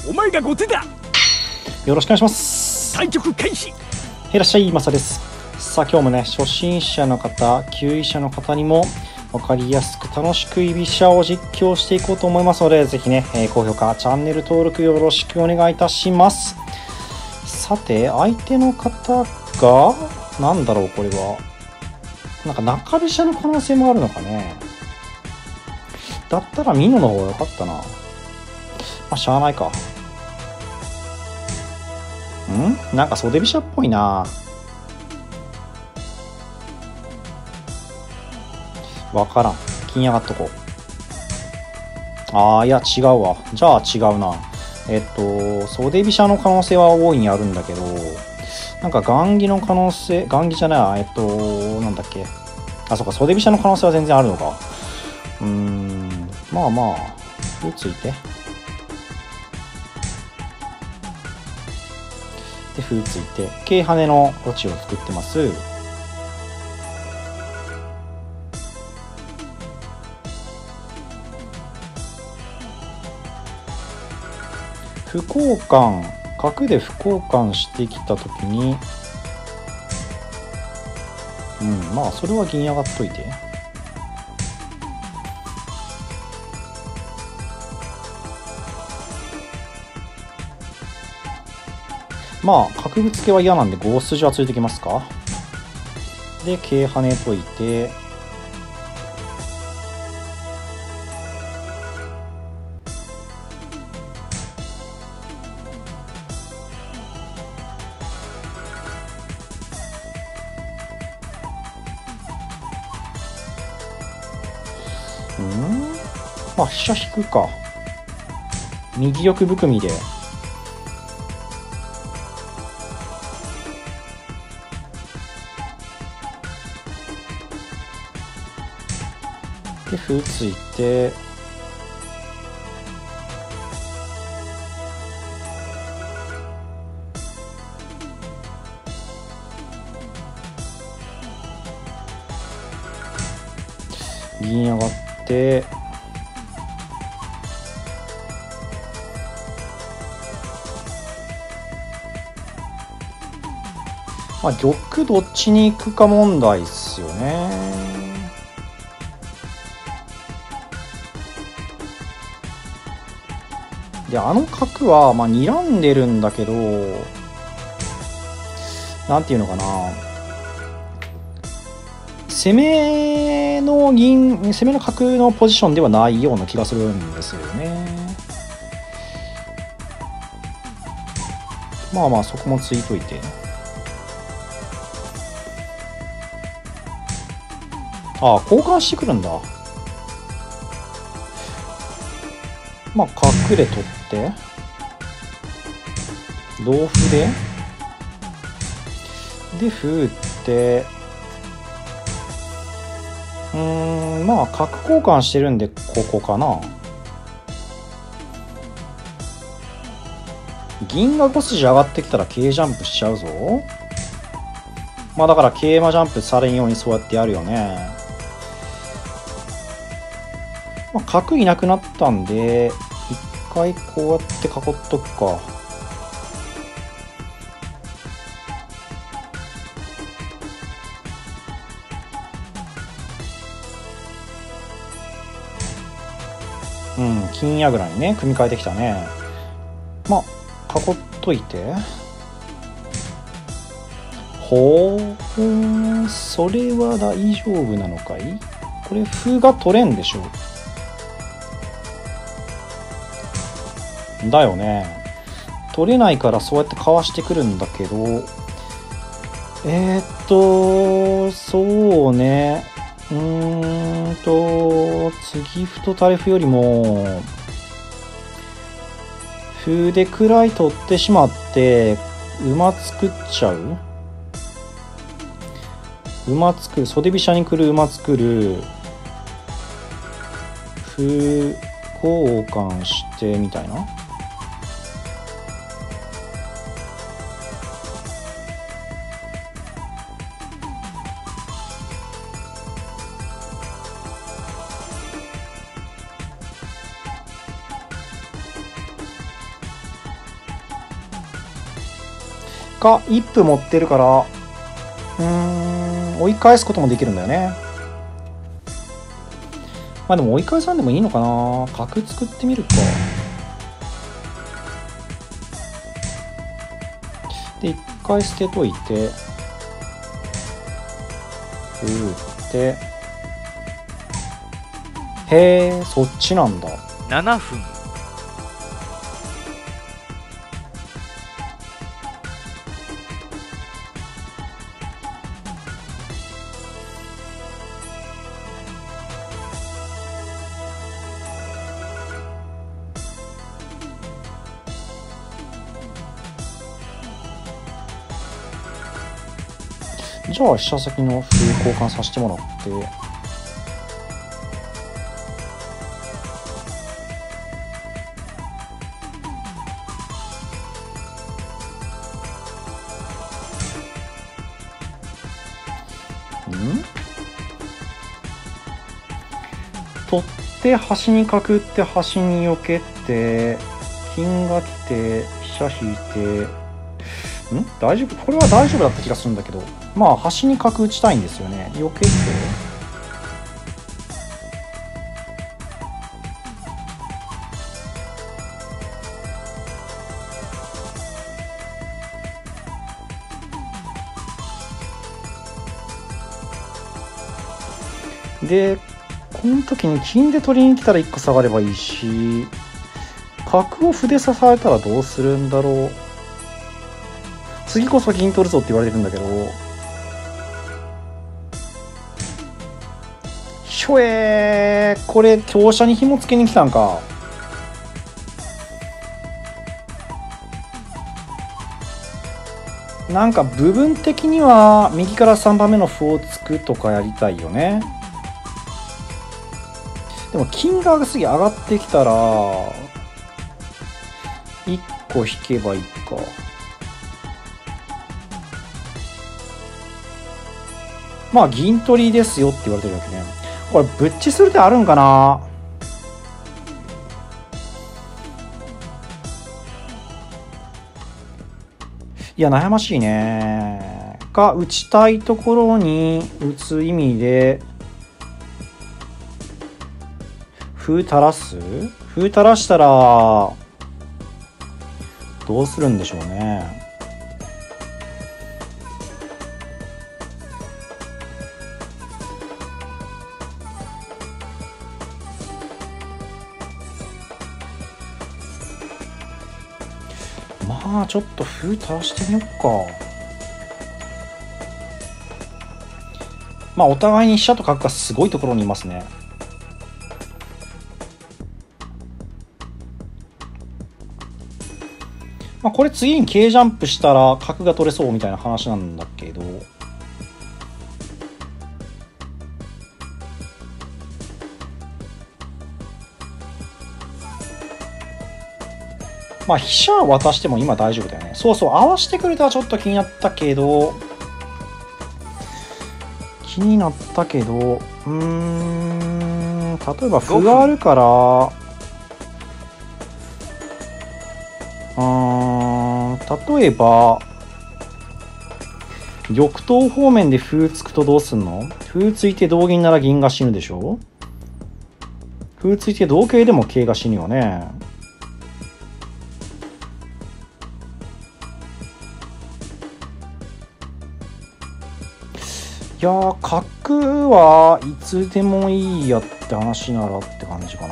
お前が後手だ。 よろしくお願いします。 対局開始。 いらっしゃいまさです。さあ今日もね、初心者の方、級位者の方にも分かりやすく楽しく居飛車を実況していこうと思いますので、ぜひね、高評価、チャンネル登録よろしくお願いいたします。さて、相手の方が、なんだろうこれは。なんか中飛車の可能性もあるのかね。だったら美濃の方が良かったな。まあ、しゃあないか。なんか袖飛車っぽいな。わからん。金上がっとこう。いや違うわ。じゃあ違うな。袖飛車の可能性は大いにあるんだけど、なんか雁木の可能性、雁木じゃない、なんだっけ。そうか、袖飛車の可能性は全然あるのか。まあまあ、歩ついて。で、歩ついて、桂跳ねの余地を作ってます。歩交換、角で歩交換してきたときに、まあ、それは銀上がっといて。まあ、角ぶつけは嫌なんで5筋はついてきますか。で、桂跳ねといて、まあ、飛車引くか。右玉含みで。で、歩ついて、銀上がって、まあ、玉どっちに行くか問題っすよね。で、あの角は、まあ、睨んでるんだけど、なんていうのかな。攻めの角のポジションではないような気がするんですよね。まあまあ、そこもついといて。交換してくるんだ。まあ、角で取って、同歩で、歩打って、まあ、角交換してるんで、ここかな。銀が5筋上がってきたら桂ジャンプしちゃうぞ。まあ、だから桂馬ジャンプされんようにそうやってやるよね。まあ、角いなくなったんで、一回こうやって囲っとくか。金矢倉にね、組み替えてきたね。まあ、囲っといて。それは大丈夫なのかい？これ、歩が取れんでしょ。だよね。取れないからそうやってかわしてくるんだけど、そうね。次歩と垂れ歩よりも、歩で位取ってしまって、馬作っちゃう？馬作る、袖飛車に来る馬作る、歩交換してみたいな。 か、一歩持ってるから、追い返すこともできるんだよね。まあでも追い返さんでもいいのかな。角作ってみるか。で、一回捨てといて、打って、へえ、そっちなんだ。 7分。 じゃあ飛車先の歩交換させてもらって、取って端に角打って端に避けて金が来て飛車引いて、大丈夫？これは大丈夫だった気がするんだけど、まあ端に角打ちたいんですよね。避けてで、この時に金で取りに来たら1個下がればいいし、角を歩で支えたらどうするんだろう。次こそ銀取るぞって言われてるんだけど、ひょこれ香車に紐付けに来たんか。なんか部分的には右から3番目の歩を突くとかやりたいよね。でも金が次上がってきたら1個引けばいいか。まあ銀取りですよって言われてるわけね。これぶっちする手あるんかな。いや悩ましいね。が打ちたいところに打つ意味で歩垂らす？歩垂らしたらどうするんでしょうね。まあちょっと歩垂らしてみよっか。まあお互いに飛車と角がすごいところにいますね。まあこれ次にKジャンプしたら角が取れそうみたいな話なんだけど、まあ飛車渡しても今大丈夫だよね。そうそう、合わせてくれたらちょっと気になったけど、例えば歩があるから、例えば玉頭方面で歩つくとどうすんの？歩ついて同銀なら銀が死ぬでしょ？歩ついて同桂でも桂が死ぬよね。いやー、角はいつでもいいやって話ならって感じかな。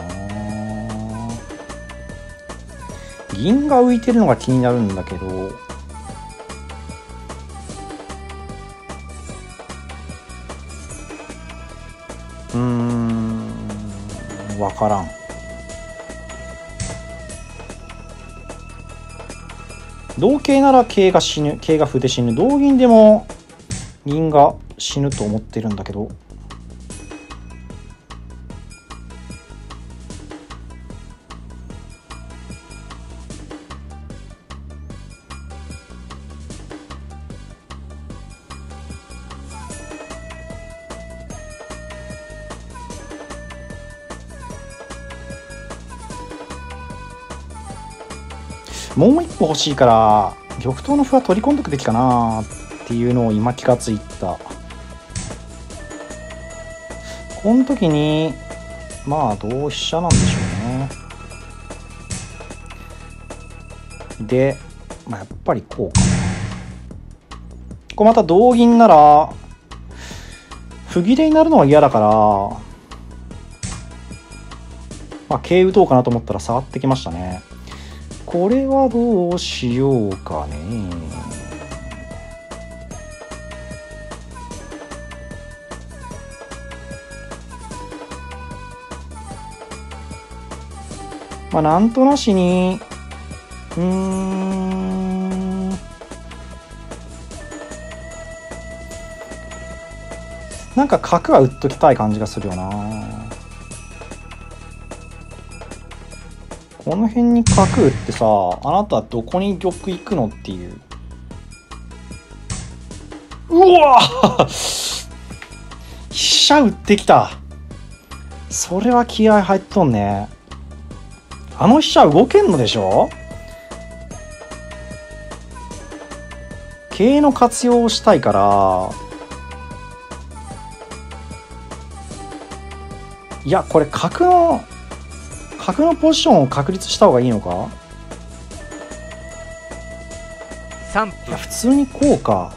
銀が浮いてるのが気になるんだけど、わからん。同桂なら桂が死ぬ、桂が歩で死ぬ。同銀でも銀が死ぬと思ってるんだけど、もう一歩欲しいから玉頭の歩は取り込んどくべきかなっていうのを今気がついた。この時にまあ同飛車なんでしょうね。で、まあ、やっぱりこうかな。これまた同銀なら歩切れになるのは嫌だから、まあ、桂打とうかなと思ったら下がってきましたね。これはどうしようかね。まあなんとなしになんか角は打っときたい感じがするよな。この辺に角打ってさ、あなたどこに玉行くのっていう。うわ飛車打ってきた。それは気合入っとんね。あの飛車動けんのでしょ。桂の活用をしたいから、いやこれ角のポジションを確立した方がいいのか。 3分。 いや普通にこうか。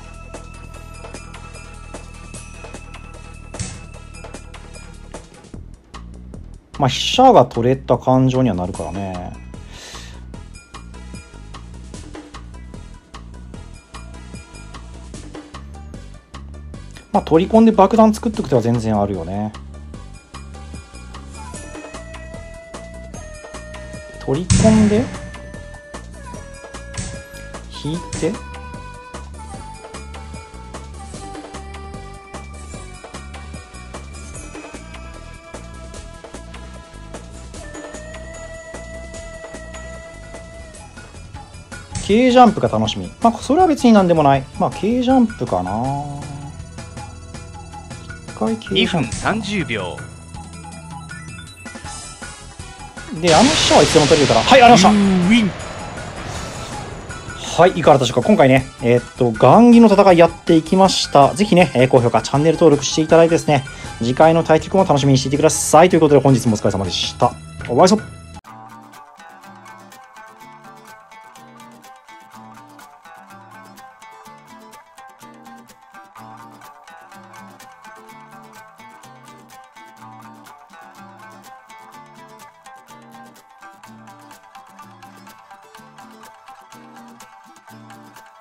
まあ飛車が取れた感情にはなるからね。まあ取り込んで爆弾作っておく手は全然あるよね。取り込んで引いてK ジャンプが楽しみ。まあそれは別になんでもない。まあ K ジャンプかな。一回 K ジャンプ。 2分30秒。 で、あの飛車はいつでも取れるから。はい、ありました。はい、いかがだったでしょうか。今回ね、雁木の戦いやっていきました。ぜひね、高評価、チャンネル登録していただいてですね、次回の対局も楽しみにしていてください。ということで本日もお疲れ様でした。お会いしましょう。